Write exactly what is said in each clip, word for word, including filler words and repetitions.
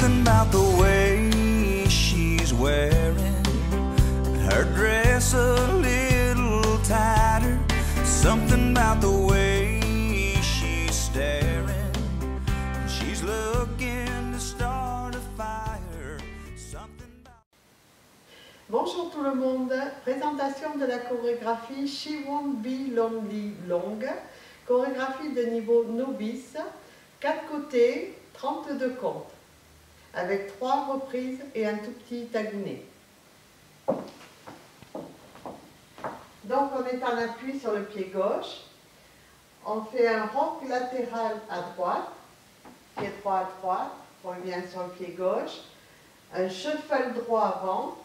something about the way she's wearing her dress a little tighter. Something about the way she's staring. She's looking to start a fire. Something about... Bonjour tout le monde, présentation de la chorégraphie She Won't Be Lonely Long, chorégraphie de niveau novice, quatre côtés, trente-deux comptes, avec trois reprises et un tout petit tagounet. Donc on est en appui sur le pied gauche, on fait un rock latéral à droite, pied droit à droite, on revient sur le pied gauche, un shuffle droit avant,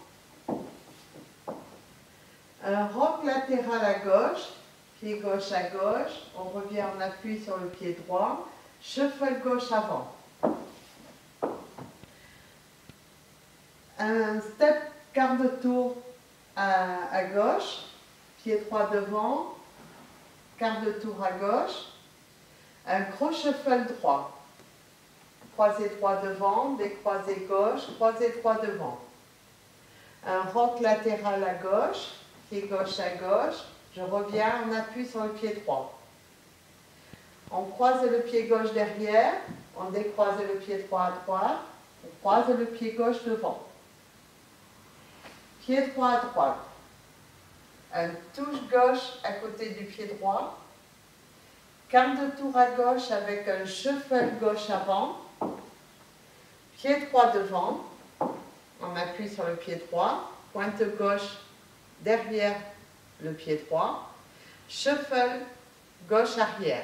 un rock latéral à gauche, pied gauche à gauche, on revient en appui sur le pied droit, shuffle gauche avant. Un step quart de tour à, à gauche, pied droit devant, quart de tour à gauche, un gros shuffle droit, croisé droit devant, décroisé gauche, croisé droit devant. Un rock latéral à gauche, pied gauche à gauche, je reviens en appui sur le pied droit. On croise le pied gauche derrière, on décroise le pied droit à droite, on croise le pied gauche devant. Pied droit à droite. Un touche gauche à côté du pied droit. Quart de tour à gauche avec un shuffle gauche avant. Pied droit devant. On appuie sur le pied droit. Pointe gauche derrière le pied droit. Shuffle gauche arrière.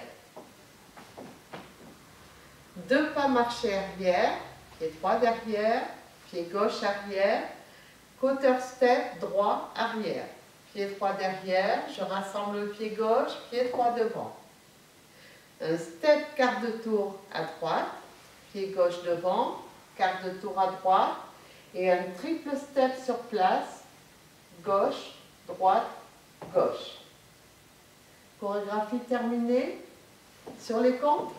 Deux pas marchés arrière. Pied droit derrière. Pied gauche arrière. Quarter step droit arrière. Pied droit derrière, je rassemble le pied gauche, pied droit devant. Un step quart de tour à droite, pied gauche devant, quart de tour à droite et un triple step sur place, gauche, droite, gauche. Chorégraphie terminée. Sur les comptes.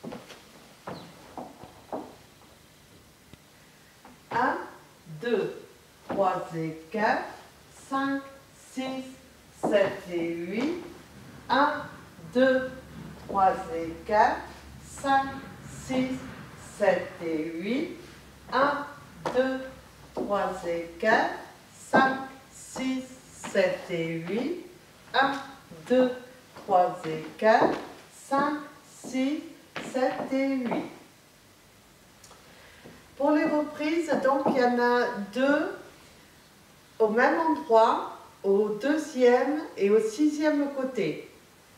un, deux, trois et quatre, cinq, six, sept et huit, un, deux, trois et quatre, cinq, six, sept et huit, un, deux, trois et quatre, cinq, six, sept et huit, un, deux, trois et quatre, cinq, six, sept et huit. Pour les reprises, donc il y en a deux au même endroit, au deuxième et au sixième côté.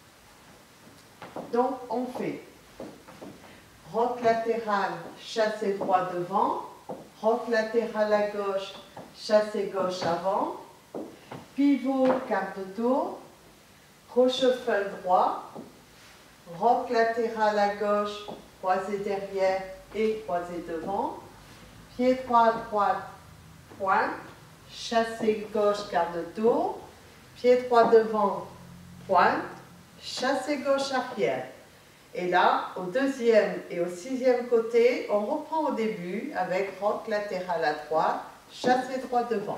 Donc on fait rock latéral, chassé droit devant, rock latéral à gauche, chassé gauche avant, pivot quart de tour, gros shuffle droit, rock latéral à gauche, croisé derrière et croisé devant, pied droit à droite, pointe, chassé gauche quart de tour, pied droit devant, pointe, chassé gauche arrière. Et là, au deuxième et au sixième côté, on reprend au début avec rock latéral à droite, chassé droit devant.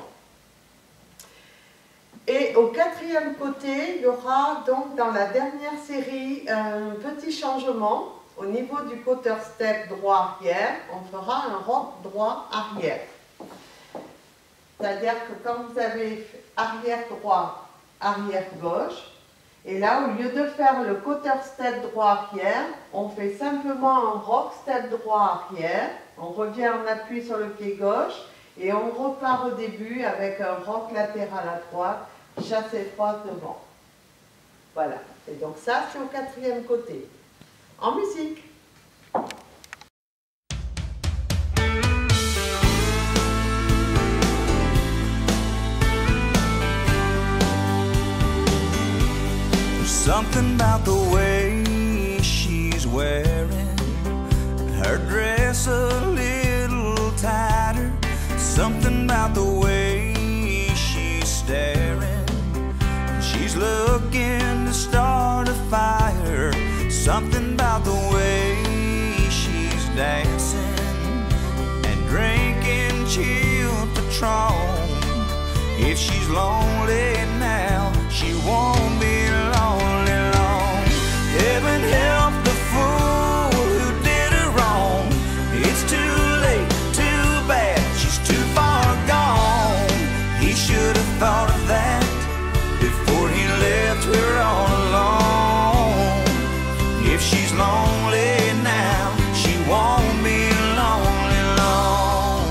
Et au quatrième côté, il y aura donc dans la dernière série un petit changement. Au niveau du quarter step droit arrière, on fera un rock droit arrière. C'est-à-dire que quand vous avez arrière droit, arrière gauche, et là, au lieu de faire le quarter step droit arrière, on fait simplement un rock step droit arrière, on revient en appui sur le pied gauche, et on repart au début avec un rock latéral à droite, chassé droit devant. Voilà. Et donc ça, c'est au quatrième côté. En musique. Something about the way she's wearing her dress a little tighter. Something about the way she's staring. She's looking to start a fire. Something about the way she's dancing. strong. If she's lonely now, she won't be lonely long. Heaven help the fool who did her wrong. It's too late, too bad, she's too far gone. He should have thought of that before he left her all alone. If she's lonely now, she won't be lonely long.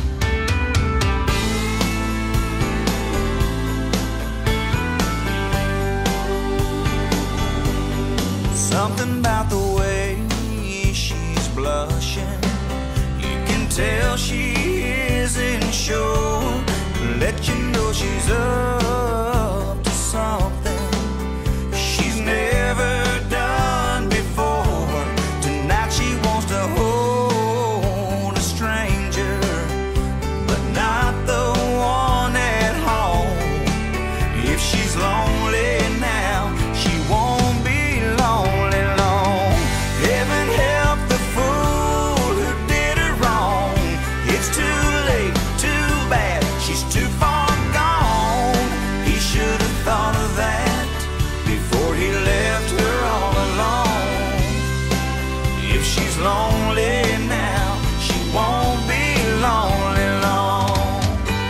Something about the way she's blushing, you can tell she isn't sure. Let you know she's up to something she's never done before. Tonight she wants to hold a stranger, but not the one at home. If she's lonely now, she won't be lonely long. Heaven help the fool who did her wrong. It's too late, too bad, she's too far gone. He should have thought of that before he left her all alone. If she's lonely now, she won't be lonely long.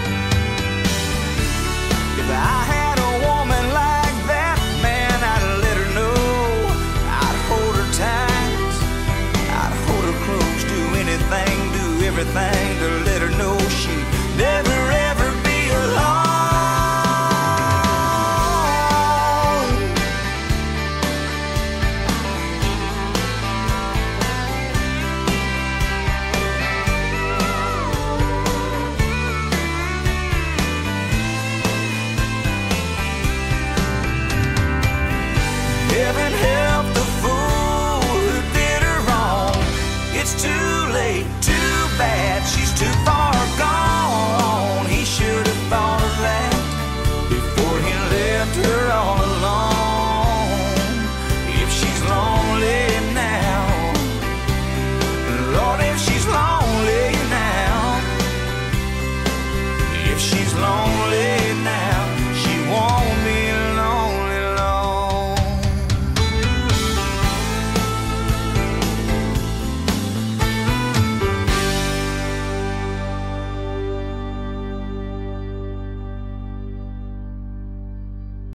If I had a woman like that, man, I'd let her know. I'd hold her tight, I'd hold her close, do anything, do everything to